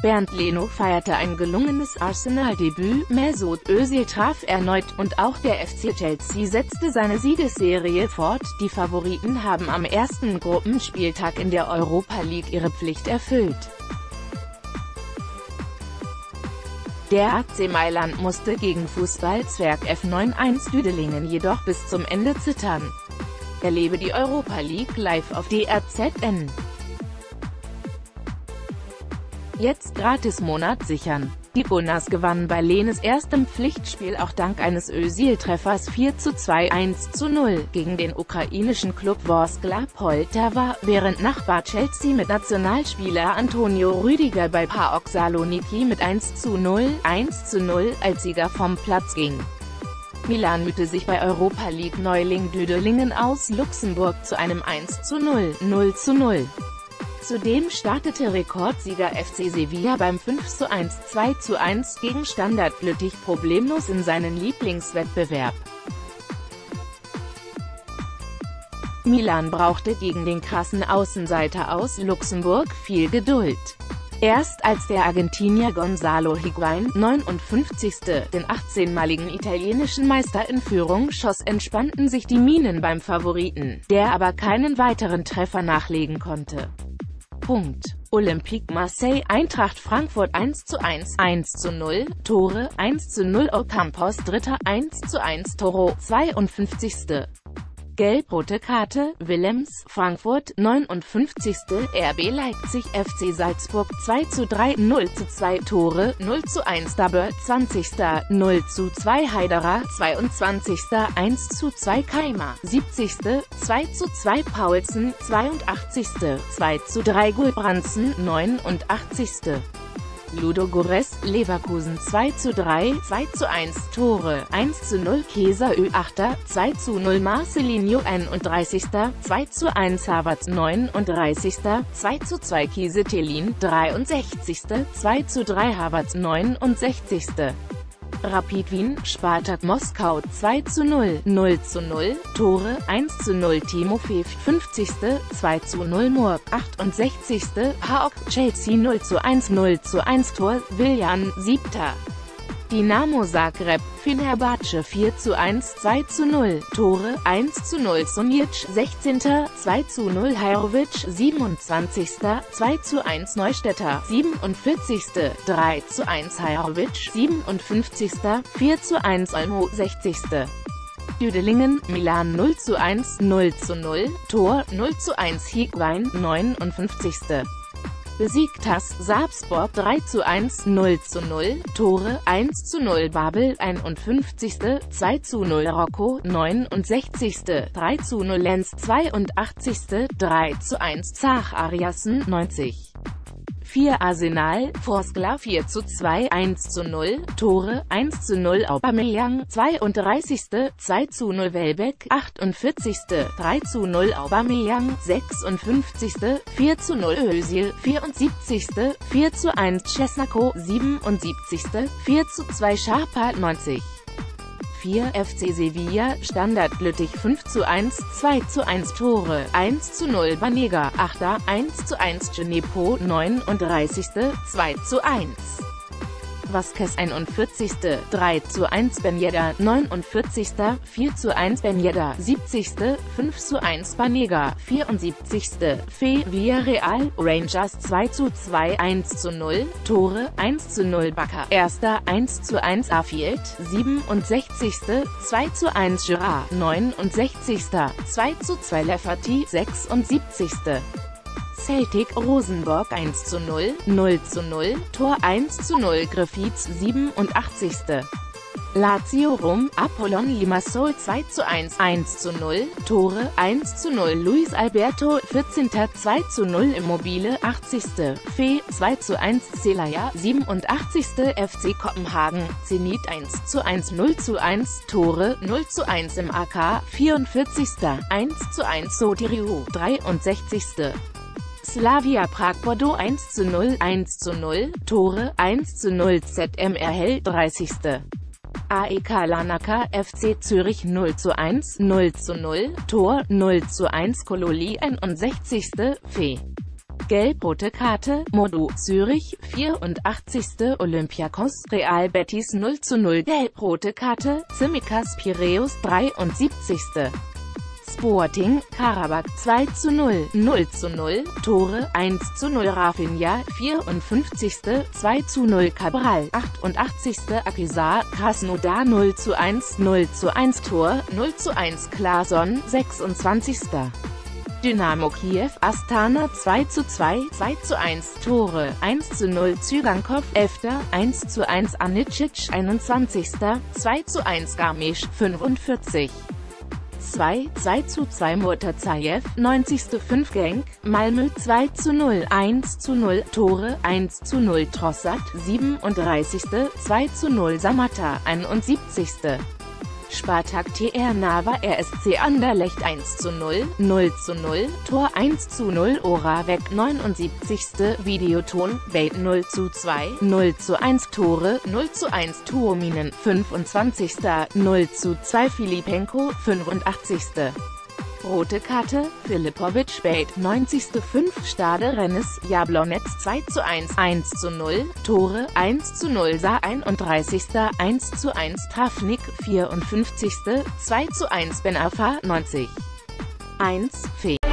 Bernd Leno feierte ein gelungenes Arsenal-Debüt, Mesut Özil traf erneut, und auch der FC Chelsea setzte seine Siegesserie fort. Die Favoriten haben am ersten Gruppenspieltag in der Europa League ihre Pflicht erfüllt. Der AC Mailand musste gegen Fußballzwerg F9-1 Düdelingen jedoch bis zum Ende zittern. Erlebe die Europa League live auf DRZN. Jetzt Gratis-Monat sichern. Die Gunners gewannen bei Lenes erstem Pflichtspiel auch dank eines Özil-Treffers 4:2 1:0 gegen den ukrainischen Klub Ворskla Poltava, während Nachbar Chelsea mit Nationalspieler Antonio Rüdiger bei PAOK Saloniki mit 1:0 als Sieger vom Platz ging. Milan mühte sich bei Europa League Neuling Düdelingen aus Luxemburg zu einem 1:0. Zudem startete Rekordsieger FC Sevilla beim 5:1 gegen Standard Lüttich problemlos in seinen Lieblingswettbewerb. Milan brauchte gegen den krassen Außenseiter aus Luxemburg viel Geduld. Erst als der Argentinier Gonzalo Higuaín, 59., den 18-maligen italienischen Meister in Führung schoss, entspannten sich die Mienen beim Favoriten, der aber keinen weiteren Treffer nachlegen konnte. Olympique Marseille, Eintracht Frankfurt 1:1 Tore, 1:0 Ocampos dritter, 1:1 Toro, 52. Gelb-rote Karte, Willems, Frankfurt, 59. RB Leipzig, FC Salzburg 2:3, 0:2 Tore, 0:1 Dabur, 20. 0:2 Haidara, 22. 1:2 Keimer, 70. 2:2 Paulsen, 82. 2:3 Gulbrandsen, 89. Ludogorets, Leverkusen 2:3, 2:1 Tore, 1:0 Kesa Ü8, 2:0 Marcelinho 31. 2:1 Havertz 39. 2:2 Kiese Thelin 63. 2:3 Havertz 69. Rapid Wien, Spartak Moskau 2:0, 0:0, Tore, 1:0 Timofeev 50., 2:0 Moore 68., PAOK, Chelsea 0:1 Tor, Willian 7. Dynamo Zagreb, Fenerbahce 4:1, 2:0, Tore, 1:0 Sonic 16., 2:0 Hajrovic 27., 2:1 Neustädter 47., 3:1 Hajrovic 57., 4:1 Olmo 60. Düdelingen, Milan 0:1, 0:0, Tor, 0:1 Higuaín 59. Besiktas Sarpsborg 3:1, 0:0, Tore, 1:0 Babel 51., 2:0 Rocco 69., 3:0 Lenz 82., 3:1 Zach Ariassen 90. 4 Arsenal, Ворskla 4:2, 1:0, Tore, 1:0 Aubameyang 32., 2:0 Welbeck 48., 3:0 Aubameyang 56., 4:0 Özil 74., 4:1 Cesnako 77., 4:2 Sharpa 90. 4 FC Sevilla, Standard Lüttich 5:1, 2:1 Tore, 1:0 Banega 8., 1:1 Djenepo 39., 2:1 Vázquez 41., 3:1 Ben Yedder 49., 4:1 Ben Yedder 70., 5:1 Banega 74. Fe Villarreal, Rangers 2:2, 1:0, Tore, 1:0 Bakker 1., 1:1 Arfield 67., 2:1 Gerrard 69., 2:2 Lafferty 76. Celtic Rosenborg 1:0, 0:0, Tor 1:0 Griffiths 87. Lazio Rom, Apollon Limassol 2:1, 1:0, Tore, 1:0 Luis Alberto 14. 2:0 Immobile 80. Fe 2:1 Celaya 87. FC Kopenhagen, Zenit 1:1 0:1, Tore, 0:1 im AK 44. 1:1 Sotirio 63. Slavia Prag Bordeaux 1:0, 1:0, Tore, 1:0 ZMR Hell 30. AEK Larnaca, FC Zürich 0:1, 0:0, Tor, 0:1 Kololi 61. Fe Gelb-rote Karte, Modu, Zürich, 84. Olympiakos, Real Betis 0:0. Gelb-rote Karte, Tsimikas Piräus, 73. Sporting, Karabakh 2:0, 0:0, Tore, 1:0 Rafinha, 54. 2:0 Cabral, 88. Akizar, Krasnodar 0:1, 0:1 Tor, 0:1 Klason, 26. Dynamo Kiew, Astana 2:2, 2:1 Tore, 1:0 Zygankov, 11. 1:1 Anicic, 21. 2:1 Garmisch, 45. 2:2 Murtazayev, 90. 5 Genk, Malmö 2:0, 1:0 Tore, 1:0 Trossard, 37. 2:0 Samatta, 71. Spartak TR Nava RSC Anderlecht 1:0, 0:0, Tor 1:0 Oravec 79. Videoton, Bait 0:2, 0:1 Tore, 0:1 Tuominen, 25. 0:2 Filipenko, 85. Rote Karte, Filipovic Bait, 90. 5 Stade Rennes, Jablonec 2:1, 1:0, Tore, 1:0 Sa 31. 1:1 Travnik, 54. 2:1 Ben Arfa, 90. 1 Fe